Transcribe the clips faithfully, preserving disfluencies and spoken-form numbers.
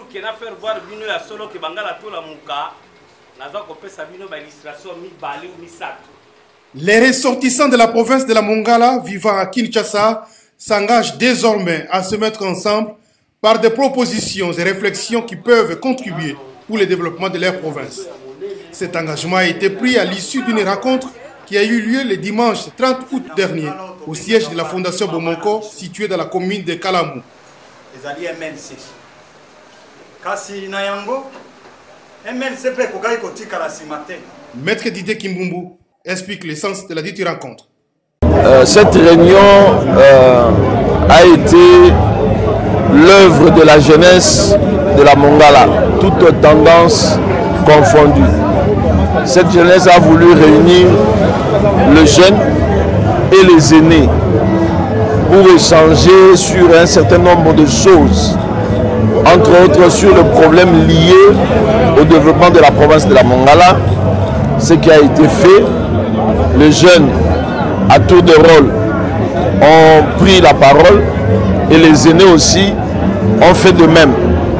que na faire voir bino ya solo que bangala to la muka naza ko pesa bino ba illustration mi bali ou mi sato. Les ressortissants de la province de la Mongala vivant à Kinshasa s'engagent désormais à se mettre ensemble par des propositions et réflexions qui peuvent contribuer pour le développement de leur province. Cet engagement a été pris à l'issue d'une rencontre qui a eu lieu le dimanche trente août dernier au siège de la Fondation Bomoko située dans la commune de Kalamou. Maître Didier Kimbumbu explique le sens de la dite rencontre. Euh, cette réunion euh, a été l'œuvre de la jeunesse de la Mongala, toutes tendances confondues. Cette jeunesse a voulu réunir les jeunes et les aînés pour échanger sur un certain nombre de choses, entre autres sur le problème lié au développement de la province de la Mongala, ce qui a été fait. Les jeunes, à tour de rôle, ont pris la parole et les aînés aussi ont fait de même.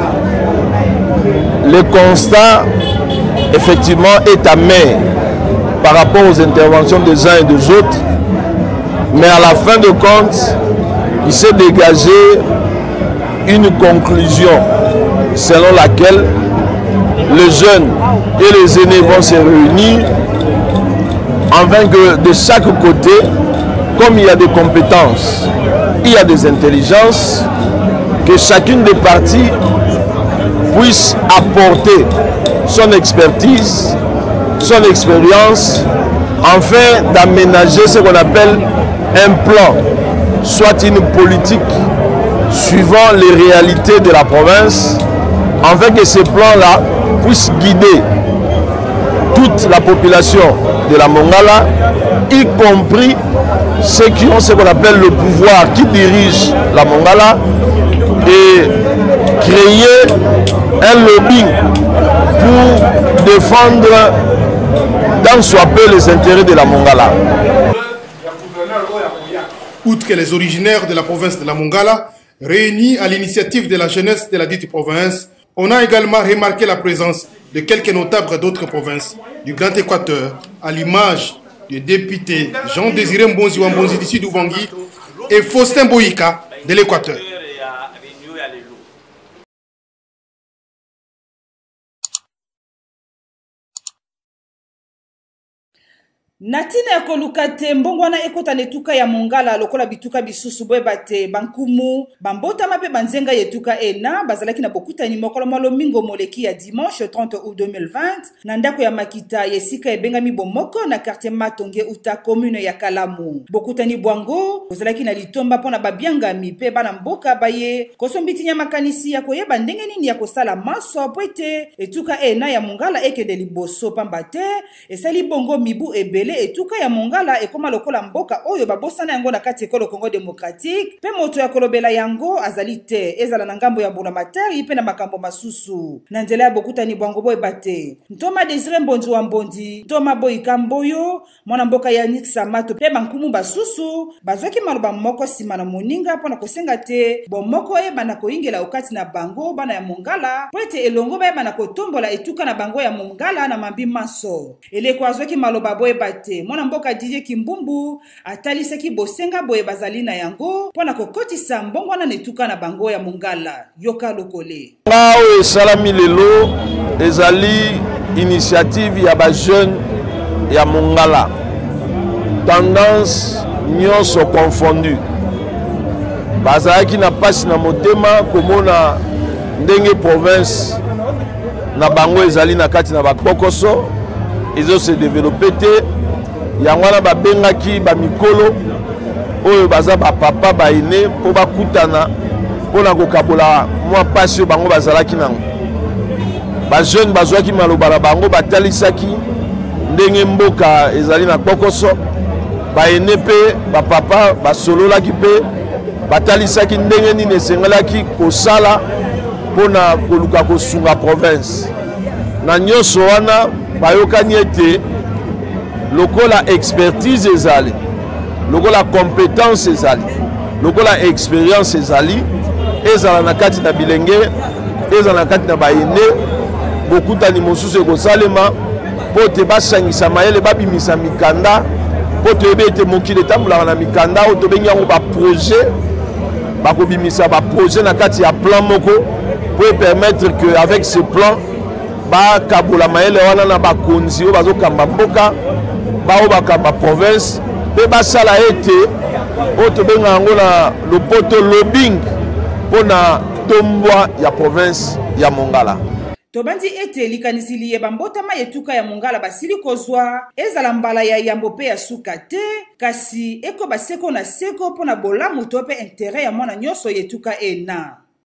Le constat, effectivement, est amer par rapport aux interventions des uns et des autres, mais à la fin de compte, il s'est dégagé une conclusion selon laquelle les jeunes et les aînés vont se réunir afin que de chaque côté, comme il y a des compétences, il y a des intelligences, que chacune des parties puisse apporter son expertise, son expérience, afin d'aménager ce qu'on appelle un plan, soit une politique suivant les réalités de la province, afin que ce plan-là puisse guider toute la population de la Mongala, y compris ceux qui ont ce qu'on appelle le pouvoir, qui dirige la Mongala, et créer un lobby pour défendre dans soit peu les intérêts de la Mongala. Outre que les originaires de la province de la Mongala, réunis à l'initiative de la jeunesse de la dite province, on a également remarqué la présence de quelques notables d'autres provinces du Grand Équateur, à l'image du député Jean-Désiré Mbonzi Wambonzi d'ici d'Oubangui et Faustin Boïka de l'Équateur. Natina ya koluka te mbongwana ekota netuka ya Mongala lokola bituka bisusu boye bate bankumu bambota mape banzenga yetuka ena bazalaki na bokutani mokolo malomingo moleki ya dimanche trente août deux mille vingt na ndako ya Makita yesika ebengami bomoko na quartier Matonge uta commune ya Kalamu. Bokutani bwango bozalaki na litomba pona babiangami pe bana mboka baye kosombitinya makanisi ya koyeba ndenge nini ya kosala maso poete etuka ena ya Mongala ekende liboso pamba te esali bongo mibu ebele etuka ya Mongala ekoma lokola mboka oyo babosana yango na kati ekolo Congo démocratique pe moto ya kolobela yango azali te ezala na ngambo ya Bonamatari pe na makambo masusu na nzela ya bokutani bwango boye bate Ntoma Désiré Mbonzi wa Mbondi Ntoma Boyika Mboyo mwana mboka ya Nick Samato pe bankumu basusu bazwaki maloba moko sima na moninga pona kosenga te bomoko e bana koingela okati na bango bana ya Mongala po ete elongo ba bana kotombola etuka na bango ya Mongala na mambi maso eleko azwaki maloba boye bate mwana mboka Didier Kimbumbu atalisaki bosenga boye bazali na yango pona kokotisa mbongwana netuka na bango ya Mongala yoka lokole ngao salami lelo ezali initiative ya ba jeune ya Mongala tendance nyonso confondu bazalaki na pasi na motema komona ndenge province na bango ezali na kati na bakokoso ezo se développer te yangwana babengaki ba mikolo oyo baza ba papa ba ine po bakutana pona kokabola mwa pasi bango bazalaki nango ba jeune bazwaki maloba bango batalisaki ndenge mboka ezali na kokoso ba ine pe ba papa basololaki pe batalisaki ndenge nini esengelaki kosala pona koluka kosunga province na nyonso wana bayokani ete lokola expertise ezali lokola compétence ezali lokola expérience ezali ezala na kati na bilenge eza na kati na bayende bokutani mosusu ekosalema mpo te basangisa mayele babimisa mikanda mpo toyebi ete mokili etambulaka na mikanda oyo tobengi yango baprojet bakobimisa baprojet na kati ya plan moko pour permettre que avec ce plan bakabola mayele wana na bakonzi oyo bazokamba mboka bao bakamba province mpe basala ete oyo tobenga yango na lopoto lobbying mpo na tombwa ya province ya Mongala. Tobandi ete likanisi liye bambotama yetuka ya Mongala basili kozwa ezala mbala ya yambo pe ya suka te kasi eko baseko na seko pona bolamu to pe intérêt ya mwana nyonso yetuka ena.